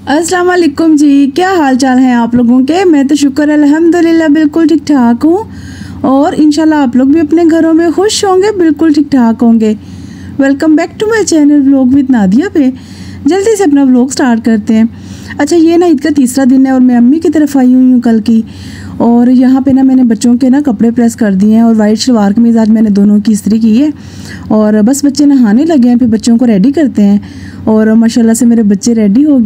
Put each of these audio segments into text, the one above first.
अस्सलाम वालेकुम जी, क्या हाल चाल है आप लोगों के। मैं तो शुक्र अल्हम्दुलिल्लाह बिल्कुल ठीक ठाक हूँ और इंशाल्लाह आप लोग भी अपने घरों में खुश होंगे, बिल्कुल ठीक ठाक होंगे। Welcome back to my channel vlog with Nadia पे। जल्दी से अपना व्लॉग स्टार्ट करते हैं। अच्छा, ये ना ईद का तीसरा दिन है और मैं अम्मी की तरफ आई हुई हूँ कल की। और यहाँ पे ना मैंने बच्चों के ना कपड़े प्रेस कर दिए हैं और वाइट शलवार कमीज़ आज मैंने दोनों की इस्त्री की है। और बस बच्चे नहाने लगे हैं, फिर बच्चों को रेडी करते हैं। और माशाल्लाह से मेरे बच्चे रेडी हो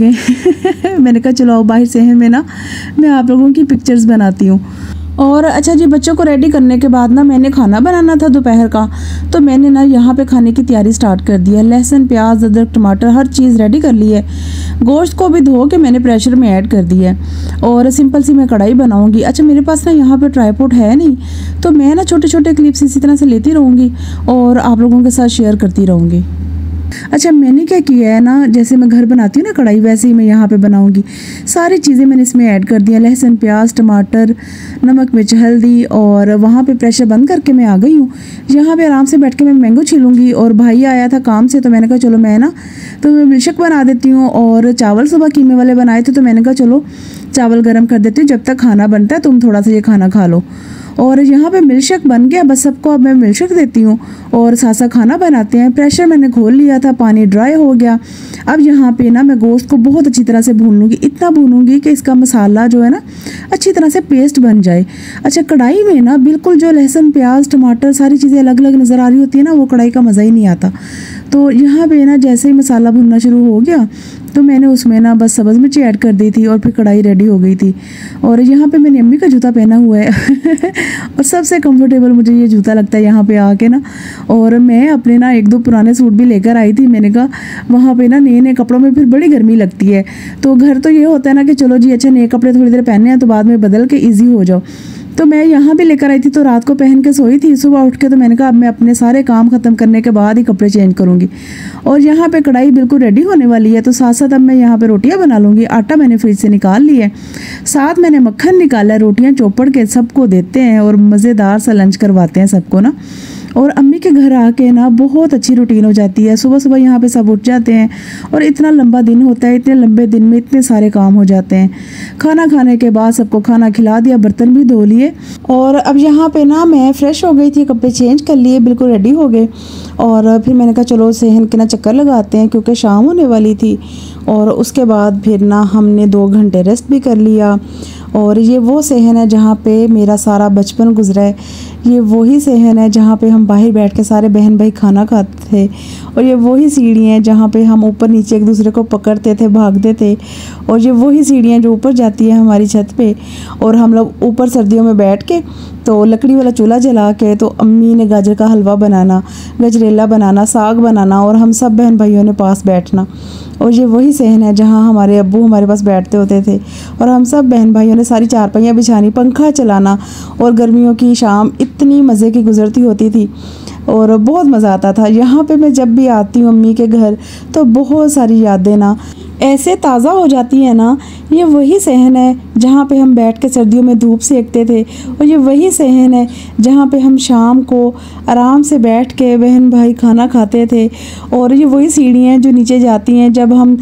गए मैंने कहा चलो आओ बाहर सहन में ना मैं आप लोगों की पिक्चर्स बनाती हूँ। और अच्छा जी, बच्चों को रेडी करने के बाद ना मैंने खाना बनाना था दोपहर का, तो मैंने ना यहाँ पे खाने की तैयारी स्टार्ट कर दी है। लहसुन, प्याज, अदरक, टमाटर हर चीज़ रेडी कर ली है। गोश्त को भी धो के मैंने प्रेशर में ऐड कर दिया है और सिंपल सी मैं कढ़ाई बनाऊंगी। अच्छा, मेरे पास ना यहाँ पे ट्राइपॉड है नहीं, तो मैं ना छोटे छोटे क्लिप्स इसी तरह से लेती रहूँगी और आप लोगों के साथ शेयर करती रहूँगी। अच्छा, मैंने क्या किया है ना, जैसे मैं घर बनाती हूँ ना कढ़ाई, वैसे ही मैं यहाँ पे बनाऊँगी। सारी चीज़ें मैंने इसमें ऐड कर दी हैं, लहसुन, प्याज, टमाटर, नमक, मिर्च, हल्दी। और वहाँ पे प्रेशर बंद करके मैं आ गई हूँ। यहाँ पे आराम से बैठ के मैं मैंगो छीलूँगी। और भाई आया था काम से, तो मैंने कहा चलो मैं ना तो मैं मिल्कशेक बना देती हूँ। और चावल सुबह कीमे वाले बनाए थे, तो मैंने कहा चलो चावल गर्म कर देती हूँ, जब तक खाना बनता है तुम थोड़ा सा ये खाना खा लो। और यहाँ पे मिल्कशेक बन गया, बस सबको अब मैं मिल्कशेक देती हूँ और साथ साथ खाना बनाते हैं। प्रेशर मैंने खोल लिया था, पानी ड्राई हो गया। अब यहाँ पे ना मैं गोश्त को बहुत अच्छी तरह से भून लूँगी, इतना भूनूंगी कि इसका मसाला जो है ना अच्छी तरह से पेस्ट बन जाए। अच्छा, कढ़ाई में ना बिल्कुल जो लहसुन, प्याज, टमाटर सारी चीज़ें अलग अलग नज़र आ रही होती है ना, वो कढ़ाई का मज़ा ही नहीं आता। तो यहाँ पे ना जैसे ही मसाला भुनना शुरू हो गया, तो मैंने उसमें ना बस सब्ज़ मिर्ची ऐड कर दी थी और फिर कढ़ाई रेडी हो गई थी। और यहाँ पे मैंने अम्मी का जूता पहना हुआ है और सबसे कंफर्टेबल मुझे ये जूता लगता है यहाँ पे आके ना। और मैं अपने ना एक दो पुराने सूट भी लेकर आई थी। मैंने कहा वहाँ पे ना नए नए कपड़ों में फिर बड़ी गर्मी लगती है, तो घर तो ये होता है ना कि चलो जी अच्छा नए कपड़े थोड़ी देर पहने हैं तो बाद में बदल के ईजी हो जाओ। तो मैं यहाँ भी लेकर आई थी, तो रात को पहन के सोई थी। सुबह उठ के तो मैंने कहा अब मैं अपने सारे काम ख़त्म करने के बाद ही कपड़े चेंज करूँगी। और यहाँ पे कढ़ाई बिल्कुल रेडी होने वाली है, तो साथ साथ अब मैं यहाँ पे रोटियाँ बना लूँगी। आटा मैंने फ्रिज से निकाल लिया है, साथ मैंने मक्खन निकाला है। रोटियाँ चौपड़ के सबको देते हैं और मज़ेदार सा लंच करवाते हैं सबको ना। और अम्मी के घर आके ना बहुत अच्छी रूटीन हो जाती है। सुबह सुबह यहाँ पे सब उठ जाते हैं और इतना लंबा दिन होता है, इतने लंबे दिन में इतने सारे काम हो जाते हैं। खाना खाने के बाद सबको खाना खिला दिया, बर्तन भी धो लिए। और अब यहाँ पे ना मैं फ़्रेश हो गई थी, कपड़े चेंज कर लिए, बिल्कुल रेडी हो गए। और फिर मैंने कहा चलो सहन के ना चक्कर लगाते हैं, क्योंकि शाम होने वाली थी। और उसके बाद फिर ना हमने 2 घंटे रेस्ट भी कर लिया। और ये वो सहन है जहाँ पे मेरा सारा बचपन गुजरा है। ये वही सहन है जहाँ पे हम बाहर बैठ के सारे बहन भाई खाना खाते थे। और ये वही सीढ़ियाँ हैं जहाँ पे हम ऊपर नीचे एक दूसरे को पकड़ते थे, भागते थे। और ये वही सीढ़ियाँ जो ऊपर जाती हैं हमारी छत पे। और हम लोग ऊपर सर्दियों में बैठ के तो लकड़ी वाला चूल्हा जला के तो अम्मी ने गाजर का हलवा बनाना, गजरेला बनाना, साग बनाना और हम सब बहन भाइयों ने पास बैठना। और ये वही सहन है जहाँ हमारे अब्बू हमारे पास बैठते होते थे और हम सब बहन भाइयों ने सारी चारपाइयाँ बिछानी, पंखा चलाना। और गर्मियों की शाम इतनी मज़े की गुजरती होती थी और बहुत मज़ा आता था। यहाँ पे मैं जब भी आती हूँ अम्मी के घर तो बहुत सारी यादें ना ऐसे ताज़ा हो जाती है ना। ये वही सहन है जहाँ पे हम बैठ के सर्दियों में धूप सेकते थे और ये वही सहन है जहाँ पे हम शाम को आराम से बैठ के बहन भाई खाना खाते थे। और ये वही सीढ़ियाँ जो नीचे जाती हैं जब हम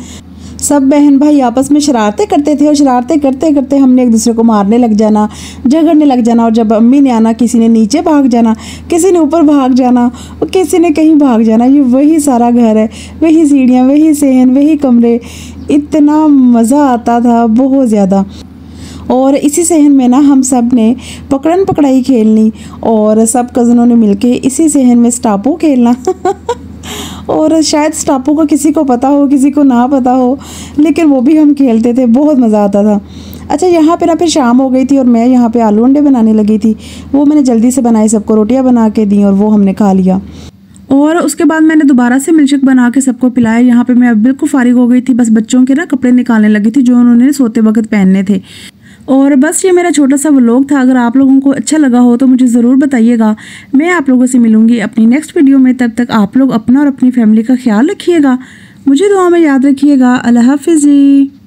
सब बहन भाई आपस में शरारतें करते थे और शरारतें करते करते हमने एक दूसरे को मारने लग जाना, झगड़ने लग जाना। और जब अम्मी ने आना, किसी ने नीचे भाग जाना, किसी ने ऊपर भाग जाना और किसी ने कहीं भाग जाना। ये वही सारा घर है, वही सीढ़ियाँ, वही सहन, वही कमरे। इतना मज़ा आता था बहुत ज़्यादा। और इसी सहन में ना हम सब ने पकड़न पकड़ाई खेलनी और सब कज़नों ने मिलके इसी सहन में स्टापू खेलना और शायद स्टापू का किसी को पता हो किसी को ना पता हो, लेकिन वो भी हम खेलते थे, बहुत मज़ा आता था। अच्छा, यहाँ पे ना फिर शाम हो गई थी और मैं यहाँ पे आलू अंडे बनाने लगी थी। वो मैंने जल्दी से बनाए, सबको रोटियाँ बना के दी और वो हमने खा लिया। और उसके बाद मैंने दोबारा से मिल्कशेक बना के सबको पिलाया। यहाँ पे मैं अब बिल्कुल फारिग हो गई थी, बस बच्चों के ना कपड़े निकालने लगी थी जो उन्होंने सोते वक्त पहनने थे। और बस ये मेरा छोटा सा व्लॉग था। अगर आप लोगों को अच्छा लगा हो तो मुझे ज़रूर बताइएगा। मैं आप लोगों से मिलूंगी अपनी नेक्स्ट वीडियो में। तब तक आप लोग अपना और अपनी फैमिली का ख्याल रखिएगा, मुझे दुआ में याद रखिएगा। अल्लाह हाफिज़।